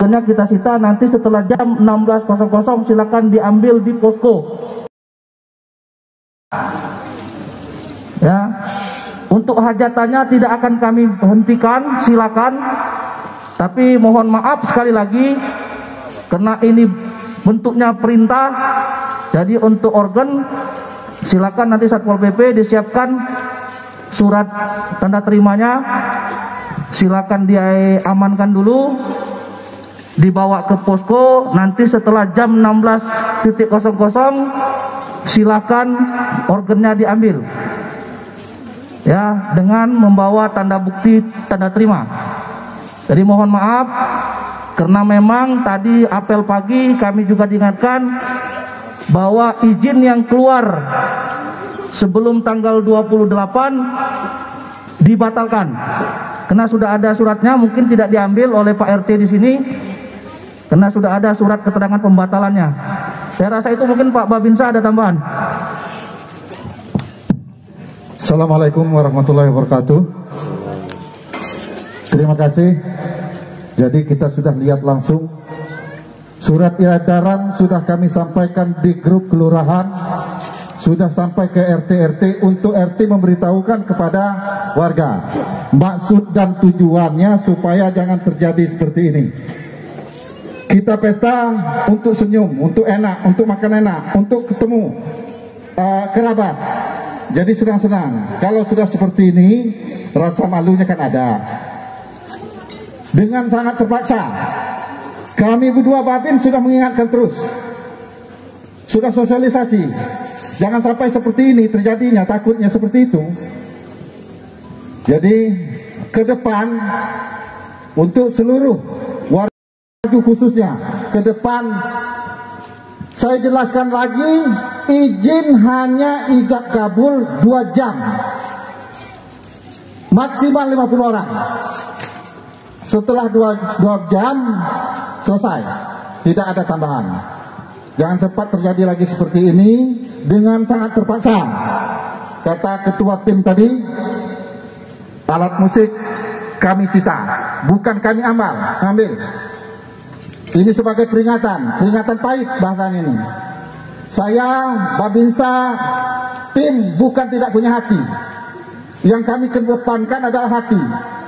organnya kita sita, nanti setelah jam 16.00 silakan diambil di posko. Ya, untuk hajatannya tidak akan kami hentikan, silakan. Tapi mohon maaf sekali lagi, karena ini bentuknya perintah. Jadi untuk organ silakan nanti Satpol PP disiapkan surat tanda terimanya, silakan dia amankan dulu, dibawa ke posko. Nanti setelah jam 16.00 silakan organnya diambil, ya, dengan membawa tanda bukti tanda terima. Jadi mohon maaf, karena memang tadi apel pagi kami juga diingatkan bahwa izin yang keluar sebelum tanggal 28 dibatalkan, karena sudah ada suratnya. Mungkin tidak diambil oleh Pak RT di sini, karena sudah ada surat keterangan pembatalannya. Saya rasa itu mungkin Pak Babinsa ada tambahan. Assalamualaikum warahmatullahi wabarakatuh. Terima kasih. Jadi kita sudah lihat langsung surat edaran, sudah kami sampaikan di grup kelurahan, sudah sampai ke RT-RT untuk RT memberitahukan kepada warga maksud dan tujuannya supaya jangan terjadi seperti ini. Kita pesta untuk senyum, untuk enak, untuk makan enak, untuk ketemu kerabat. Jadi senang-senang. Kalau sudah seperti ini, rasa malunya kan ada. Dengan sangat terpaksa, kami berdua Babin sudah mengingatkan terus, sudah sosialisasi, jangan sampai seperti ini terjadinya, takutnya seperti itu. Jadi ke depan untuk seluruh warga khususnya, ke depan saya jelaskan lagi, izin hanya ijab kabul 2 jam, maksimal 50 orang. Setelah 2 jam selesai, tidak ada tambahan. Jangan sempat terjadi lagi seperti ini dengan sangat terpaksa. Kata ketua tim tadi, alat musik kami sita, bukan kami ambil. Ini sebagai peringatan pahit bahasanya ini. Saya Babinsa tim bukan tidak punya hati. Yang kami kedepankan adalah hati.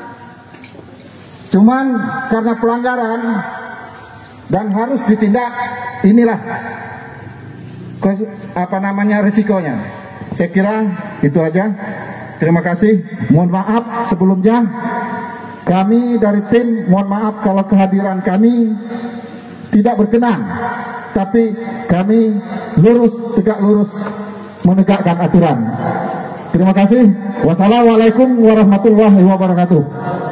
Cuman karena pelanggaran dan harus ditindak, inilah risikonya. Saya kira itu aja. Terima kasih. Mohon maaf sebelumnya. Kami dari tim mohon maaf kalau kehadiran kami tidak berkenan, tapi kami tegak lurus menegakkan aturan. Terima kasih. Wassalamualaikum warahmatullahi wabarakatuh.